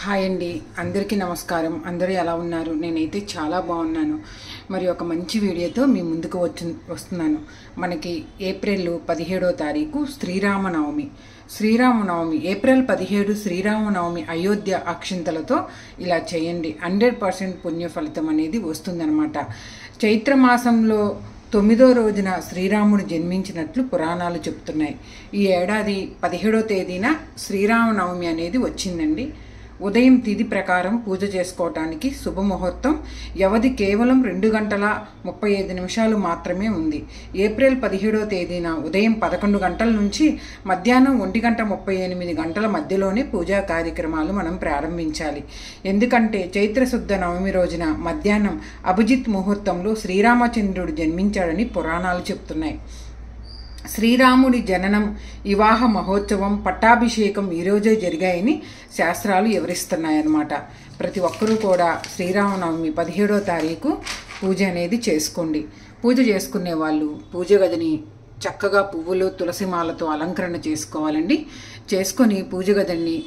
Hi అండి, అందరికీ నమస్కారం. అందరూ ఎలా ఉన్నారు? నేనైతే చాలా బాగున్నాను. మరి ఒక మంచి వీడియోతో మీ ముందుకు వస్తున్నాను. మనకి ఏప్రిల్ 17వ తారీఖు శ్రీరామనవమి ఏప్రిల్ 17 శ్రీరామనవమి అయోధ్య అక్షింతలతో ఇలా చేయండి. 100% పుణ్య ఫలితం అనేది వస్తుందన్నమాట. చైత్రమాసంలో 9వ రోజున శ్రీరాముడు జన్మించినట్లు పురాణాలు చెప్తున్నాయి. ఈ ఏడాది 17వ తేదీన శ్రీరామనవమి అనేది వచ్చిందండి. ఉదయం తిథి ప్రకారం పూజ చేసుకోవటానికి శుభముహూర్తం వ్యవధి కేవలం 2 గంటల 35 నిమిషాలు మాత్రమే ఉంది. ఏప్రిల్ 17వ తేదీన ఉదయం 11 గంటల నుంచి మధ్యాహ్నం 1:38 గంటల మధ్యలోనే పూజా కార్యక్రమాలు మనం ప్రారంభించాలి. ఎందుకంటే చైత్రశుద్ధ నవమి రోజున మధ్యాహ్నం అభిజిత్ ముహూర్తంలో శ్రీరామచంద్రుడు జన్మించాడని పురాణాలు చెప్తున్నాయి. శ్రీరాముడి జననం, వివాహ మహోత్సవం, పట్టాభిషేకం ఈరోజే జరిగాయని శాస్త్రాలు వివరిస్తున్నాయన్నమాట. ప్రతి ఒక్కరూ కూడా శ్రీరామనవమి 17వ తారీఖు పూజ అనేది చేసుకోండి. పూజ చేసుకునే వాళ్ళు పూజ గదిని చక్కగా పువ్వులు తులసిమాలతో అలంకరణ చేసుకోవాలండి. చేసుకొని పూజ గదిని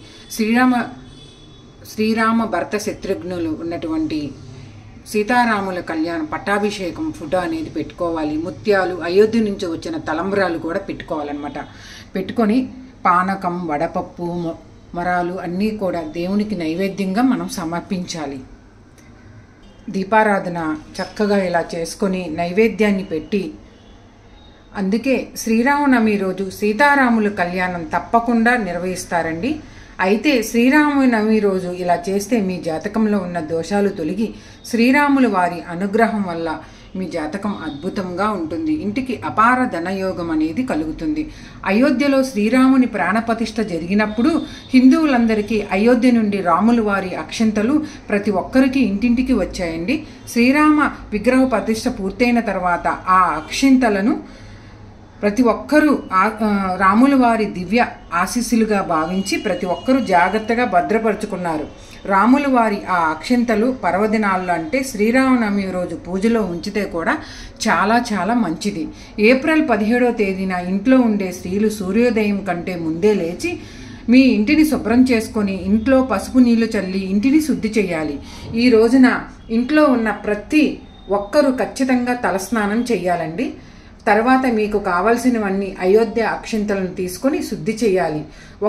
శ్రీరామ భరత శత్రుఘ్నులు ఉన్నటువంటి సీతారాముల కళ్యాణం పట్టాభిషేకం ఫోటో అనేది పెట్టుకోవాలి. ముత్యాలు, అయోధ్య నుంచి వచ్చిన తలంబ్రాలు కూడా పెట్టుకోవాలన్నమాట. పెట్టుకొని పానకం, వడపప్పు, మరాలు అన్నీ కూడా దేవునికి నైవేద్యంగా మనం సమర్పించాలి. దీపారాధన చక్కగా ఇలా చేసుకొని నైవేద్యాన్ని పెట్టి, అందుకే శ్రీరామనవమి రోజు సీతారాముల కళ్యాణం తప్పకుండా నిర్వహిస్తారండి. అయితే శ్రీరామనవమి రోజు ఇలా చేస్తే మీ జాతకంలో ఉన్న దోషాలు తొలగి శ్రీరాముల వారి అనుగ్రహం వల్ల మీ జాతకం అద్భుతంగా ఉంటుంది. ఇంటికి అపార ధనయోగం అనేది కలుగుతుంది. అయోధ్యలో శ్రీరాముని ప్రాణప్రతిష్ఠ జరిగినప్పుడు హిందువులందరికీ అయోధ్య నుండి రాముల వారి అక్షంతలు ప్రతి ఒక్కరికి ఇంటింటికి వచ్చాయండి. శ్రీరామ విగ్రహ ప్రతిష్ఠ పూర్తయిన తర్వాత ఆ అక్షింతలను ప్రతి ఒక్కరూ రాముల వారి దివ్య ఆశీస్సులుగా భావించి ప్రతి ఒక్కరూ జాగ్రత్తగా భద్రపరుచుకున్నారు. రాముల వారి ఆ అక్షింతలు పర్వదినాల్లో అంటే శ్రీరామనవమి రోజు పూజలో ఉంచితే కూడా చాలా చాలా మంచిది. ఏప్రిల్ 17వ తేదీన ఇంట్లో ఉండే స్త్రీలు సూర్యోదయం కంటే ముందే లేచి మీ ఇంటిని శుభ్రం చేసుకొని ఇంట్లో పసుపు నీళ్లు చల్లి ఇంటిని శుద్ధి చేయాలి. ఈ రోజున ఇంట్లో ఉన్న ప్రతి ఒక్కరూ ఖచ్చితంగా తలస్నానం చేయాలండి. తర్వాత మీకు కావాల్సినవన్నీ అయోధ్య అక్షింతలను తీసుకొని శుద్ధి చేయాలి.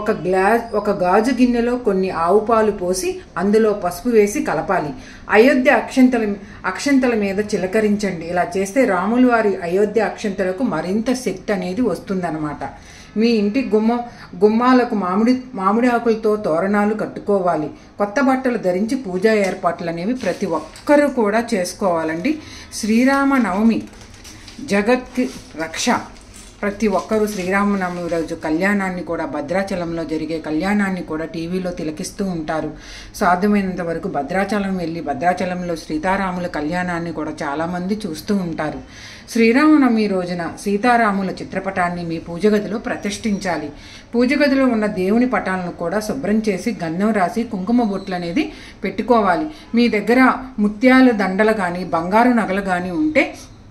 ఒక గాజు గిన్నెలో కొన్ని ఆవు పాలు పోసి అందులో పసుపు వేసి కలపాలి. అయోధ్య అక్షింతల మీద చిలకరించండి. ఇలా చేస్తే రాముల వారి అయోధ్య అక్షింతలకు మరింత శక్తి అనేది వస్తుందన్నమాట. మీ ఇంటి గుమ్మాలకు మామిడి ఆకులతో తోరణాలు కట్టుకోవాలి. కొత్త బట్టలు ధరించి పూజా ఏర్పాట్లు అనేవి ప్రతి ఒక్కరూ కూడా చేసుకోవాలండి. శ్రీరామనవమి జగత్కి రక్ష. ప్రతి ఒక్కరూ శ్రీరామనవమి రోజు కళ్యాణాన్ని కూడా భద్రాచలంలో జరిగే కళ్యాణాన్ని కూడా టీవీలో తిలకిస్తూ ఉంటారు. సాధ్యమైనంత వరకు భద్రాచలం వెళ్ళి భద్రాచలంలో సీతారాముల కళ్యాణాన్ని కూడా చాలామంది చూస్తూ ఉంటారు. శ్రీరామనవమి రోజున సీతారాముల చిత్రపటాన్ని మీ పూజ గదిలో ప్రతిష్ఠించాలి. పూజ గదిలో ఉన్న దేవుని పటాలను కూడా శుభ్రం చేసి గంధం రాసి కుంకుమ బొట్లు అనేది పెట్టుకోవాలి. మీ దగ్గర ముత్యాల దండలు కానీ బంగారు నగలు కానీ ఉంటే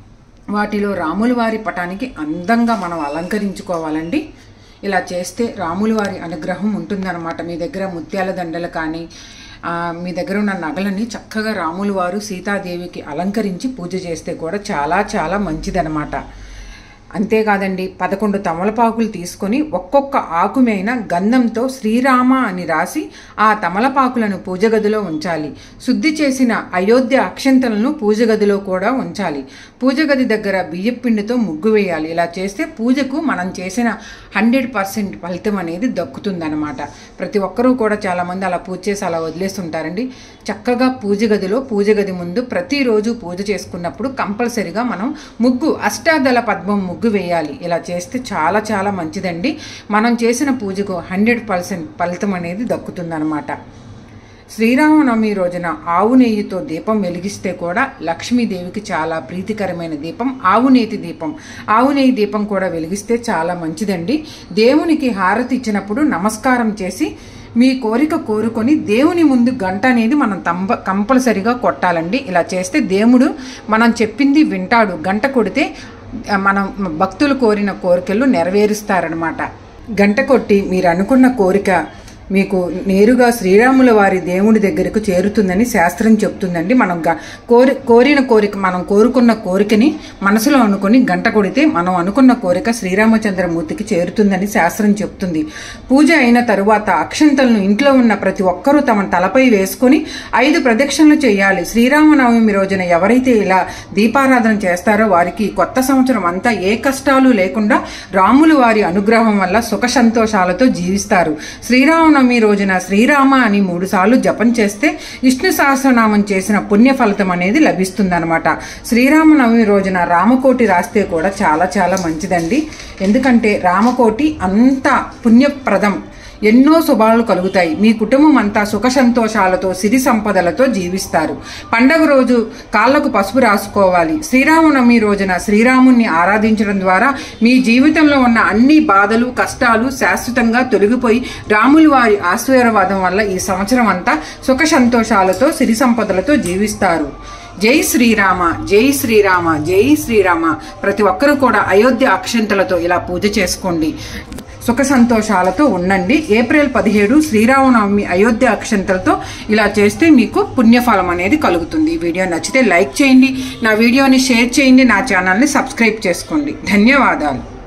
వాటిలో రాముల వారి పటానికి అందంగా మనం అలంకరించుకోవాలండి. ఇలా చేస్తే రాముల వారి అనుగ్రహం ఉంటుందన్నమాట. మీ దగ్గర ముత్యాల దండలు కానీ మీ దగ్గర ఉన్న నగలని చక్కగా రాముల వారు సీతాదేవికి అలంకరించి పూజ చేస్తే కూడా చాలా చాలా మంచిదన్నమాట. అంతేకాదండి, 11 తమలపాకులు తీసుకొని ఒక్కొక్క ఆకు మీద గంధంతో శ్రీరామ అని రాసి ఆ తమలపాకులను పూజ గదిలో ఉంచాలి. శుద్ధి చేసిన అయోధ్య అక్షంతలను పూజ గదిలో కూడా ఉంచాలి. పూజ గది దగ్గర బియ్యపిండితో ముగ్గు వేయాలి. ఇలా చేస్తే పూజకు మనం చేసిన 100% ఫలితం అనేది దక్కుతుందన్నమాట. ప్రతి ఒక్కరూ కూడా చాలామంది అలా పూజ చేసి అలా వదిలేస్తుంటారండి. చక్కగా పూజ గది ముందు ప్రతిరోజు పూజ చేసుకున్నప్పుడు కంపల్సరిగా మనం అష్టాదళ పద్మం ముగ్గు వేయాలి. ఇలా చేస్తే చాలా చాలా మంచిదండి. మనం చేసిన పూజకు 100% ఫలితం అనేది దక్కుతుందన్నమాట. శ్రీరామనవమి రోజున ఆవు నెయ్యితో దీపం వెలిగిస్తే కూడా లక్ష్మీదేవికి చాలా ప్రీతికరమైన దీపం ఆవు నెయ్యి దీపం కూడా వెలిగిస్తే చాలా మంచిదండి. దేవునికి హారతి ఇచ్చినప్పుడు నమస్కారం చేసి మీ కోరిక కోరుకొని దేవుని ముందు గంట అనేది మనం కంపల్సరిగా కొట్టాలండి. ఇలా చేస్తే దేవుడు మనం చెప్పింది వింటాడు. గంట కొడితే మనం భక్తులు కోరిన కోరికలు నెరవేరుస్తారనమాట. గంట కొట్టి మీరు అనుకున్న కోరిక మీకు నేరుగా శ్రీరాముల వారి దేవుడి దగ్గరకు చేరుతుందని శాస్త్రం చెప్తుందండి. మనం కోరిన కోరిక, మనం కోరుకున్న కోరికని మనసులో అనుకుని గంట కొడితే మనం అనుకున్న కోరిక శ్రీరామచంద్రమూర్తికి చేరుతుందని శాస్త్రం చెప్తుంది. పూజ అయిన తరువాత అక్షంతలను ఇంట్లో ఉన్న ప్రతి ఒక్కరూ తమ తలపై వేసుకుని 5 ప్రదక్షిణలు చేయాలి. శ్రీరామనవమి రోజున ఎవరైతే ఇలా దీపారాధన చేస్తారో వారికి కొత్త సంవత్సరం అంతా ఏ కష్టాలు లేకుండా రాములు వారి అనుగ్రహం వల్ల సుఖ సంతోషాలతో జీవిస్తారు. శ్రీరామనవమి రోజున శ్రీరామ అని 3 సార్లు జపం చేస్తే విష్ణు సహస్రనామం చేసిన పుణ్య ఫలితం అనేది లభిస్తుందన్నమాట. శ్రీరామనవమి రోజున రామకోటి రాస్తే కూడా చాలా చాలా మంచిదండి. ఎందుకంటే రామకోటి అంత పుణ్యప్రదం, ఎన్నో శుభాలు కలుగుతాయి. మీ కుటుంబం అంతా సుఖ సంతోషాలతో సిరి సంపదలతో జీవిస్తారు. పండగ రోజు కాళ్లకు పసుపు రాసుకోవాలి. శ్రీరామనవమి రోజున శ్రీరాముణ్ణి ఆరాధించడం ద్వారా మీ జీవితంలో ఉన్న అన్ని బాధలు కష్టాలు శాశ్వతంగా తొలగిపోయి రాములు వారి ఆశీర్వాదం వల్ల ఈ సంవత్సరం అంతా సుఖ సంతోషాలతో సిరి సంపదలతో జీవిస్తారు. జై శ్రీరామ, జై శ్రీరామ, జై శ్రీరామ. ప్రతి ఒక్కరూ కూడా అయోధ్య అక్షంతలతో ఇలా పూజ చేసుకోండి. సుఖ సంతోషాలతో ఉండండి. ఏప్రిల్ 17 శ్రీరామనవమి అయోధ్య అక్షంతలతో ఇలా చేస్తే మీకు పుణ్యఫలం అనేది కలుగుతుంది. ఈ వీడియో నచ్చితే లైక్ చేయండి, నా వీడియోని షేర్ చేయండి, నా ఛానల్ని సబ్స్క్రైబ్ చేసుకోండి. ధన్యవాదాలు.